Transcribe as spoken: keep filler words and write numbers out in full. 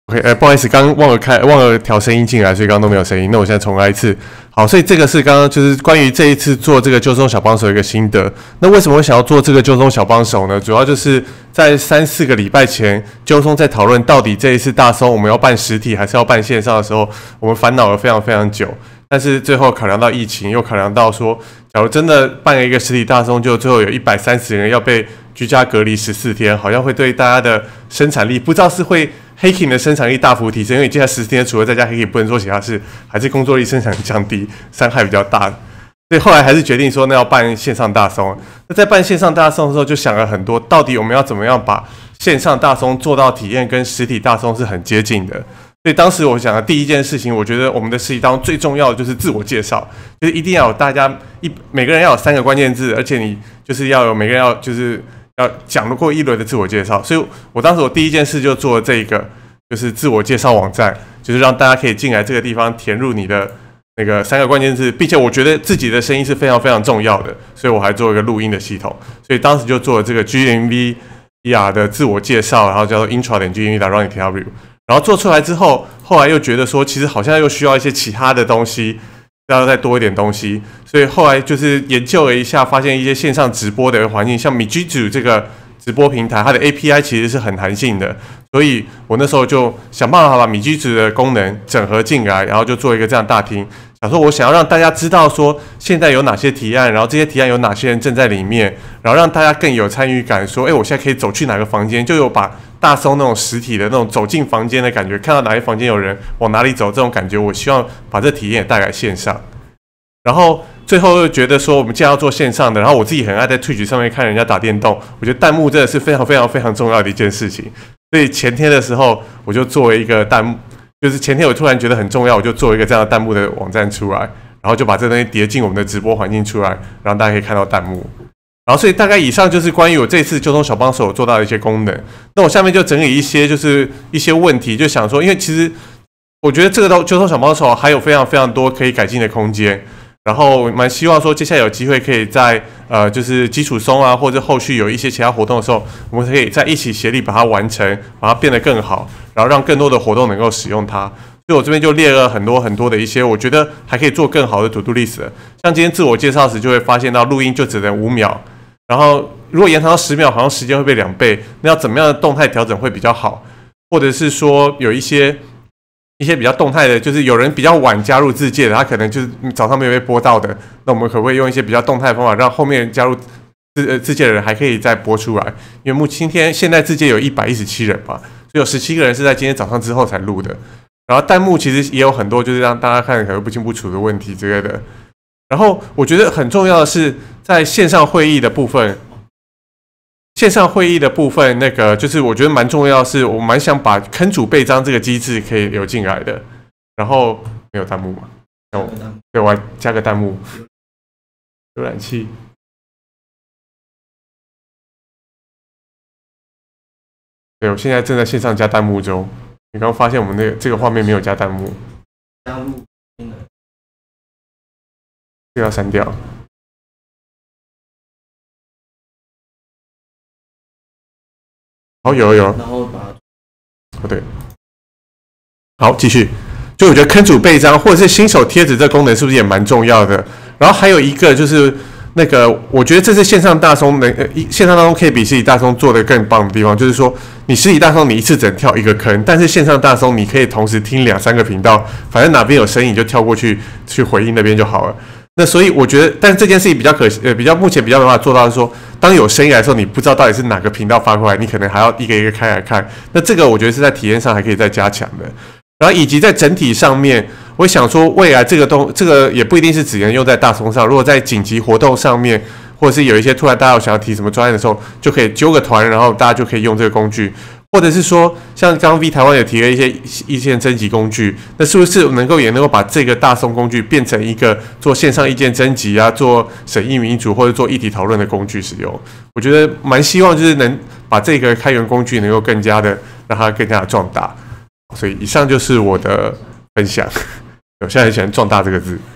OK， 呃，不好意思，刚刚忘了开，忘了调声音进来，所以刚刚都没有声音。那我现在重来一次。好，所以这个是刚刚就是关于这一次做这个纠松小帮手的一个心得。那为什么会想要做这个纠松小帮手呢？主要就是在三四个礼拜前，纠松在讨论到底这一次大松我们要办实体还是要办线上的时候，我们烦恼了非常非常久。但是最后考量到疫情，又考量到说，假如真的办了一个实体大松，就最后有一百三十人要被居家隔离十四天，好像会对大家的生产力，不知道是会Hacking 的生产力大幅提升，因为接下来十天除了在家 Hacking 不能做其他事，还是工作力生产力降低，伤害比较大。所以后来还是决定说，那要办线上大松。那在办线上大松的时候，就想了很多，到底我们要怎么样把线上大松做到体验跟实体大松是很接近的。所以当时我想的第一件事情，我觉得我们的实体当中最重要的就是自我介绍，就是一定要有大家一每个人要有三个关键字，而且你就是要有每个人要就是要讲过一轮的自我介绍。所以我当时我第一件事就做了这个，就是自我介绍网站，就是让大家可以进来这个地方填入你的那个三个关键字，并且我觉得自己的声音是非常非常重要的，所以我还做一个录音的系统。所以当时就做了这个 G M V R 的自我介绍，然后叫做 intro 点 G M V 点 run interview。然后做出来之后，后来又觉得说，其实好像又需要一些其他的东西，要再多一点东西，所以后来就是研究了一下，发现一些线上直播的环境，像 Mijitsu 这个直播平台，它的 A P I 其实是很弹性的，所以我那时候就想办法把 Mijitsu 的功能整合进来，然后就做一个这样大厅。想说我想要让大家知道说现在有哪些提案，然后这些提案有哪些人正在里面，然后让大家更有参与感，说，哎，我现在可以走去哪个房间，就有把大松那种实体的那种走进房间的感觉，看到哪些房间有人往哪里走这种感觉，我希望把这体验也带来线上。然后最后又觉得说，我们既然要做线上的，然后我自己很爱在 Twitch 上面看人家打电动，我觉得弹幕真的是非常非常非常重要的一件事情。所以前天的时候，我就做了一个弹幕，就是前天我突然觉得很重要，我就做一个这样的弹幕的网站出来，然后就把这东西叠进我们的直播环境出来，让大家可以看到弹幕。然后所以大概以上就是关于我这次纠松小帮手做到的一些功能。那我下面就整理一些就是一些问题，就想说，因为其实我觉得这个纠松小帮手还有非常非常多可以改进的空间。然后蛮希望说，接下来有机会可以在呃，就是基础松啊，或者后续有一些其他活动的时候，我们可以在一起协力把它完成，把它变得更好，然后让更多的活动能够使用它。所以我这边就列了很多很多的一些，我觉得还可以做更好的 to do list。像今天自我介绍时，就会发现到录音就只能五秒，然后如果延长到十秒，好像时间会被两倍。那要怎么样的动态调整会比较好？或者是说有一些。一些比较动态的，就是有人比较晚加入自介的，他可能就是早上没有被播到的，那我们可不可以用一些比较动态的方法，让后面加入自呃自介的人还可以再播出来？因为目今天现在自介有一百一十七人吧，所以有十七个人是在今天早上之后才录的。然后弹幕其实也有很多，就是让大家看可能不清不楚的问题之类的。然后我觉得很重要的是，在线上会议的部分。线上会议的部分，那个就是我觉得蛮重要的是，我蛮想把坑主备章这个机制可以有进来的。然后没有弹幕嘛？有，对，我加个弹幕。浏览器。对，我现在正在线上加弹幕中。你刚刚发现我们那个这个画面没有加弹幕。 加入功能。 这个要删掉。哦，有有， 然后把哦对，好，继续。就我觉得坑主备章或者是新手贴纸这功能是不是也蛮重要的？然后还有一个就是那个，我觉得这是线上大松能呃线上大松可以比实体大松做得更棒的地方，就是说你实体大松你一次只能跳一个坑，但是线上大松你可以同时听两三个频道，反正哪边有声音你就跳过去去回应那边就好了。那所以我觉得，但是这件事情比较可惜，呃，比较目前比较没办法做到的是说，当有声音来的时候，你不知道到底是哪个频道发过来，你可能还要一个一个开来看。那这个我觉得是在体验上还可以再加强的。然后以及在整体上面，我想说，未来这个东这个也不一定是只能用在大松上，如果在紧急活动上面，或者是有一些突然大家有想要提什么专案的时候，就可以揪个团，然后大家就可以用这个工具。或者是说，像刚刚 V 台湾有提了一些意见征集工具，那是不是能够也能够把这个大松工具变成一个做线上意见征集啊、做审议民主或者做议题讨论的工具使用？我觉得蛮希望就是能把这个开源工具能够更加的让它更加的壮大。所以以上就是我的分享。我现在很喜欢“壮大”这个字。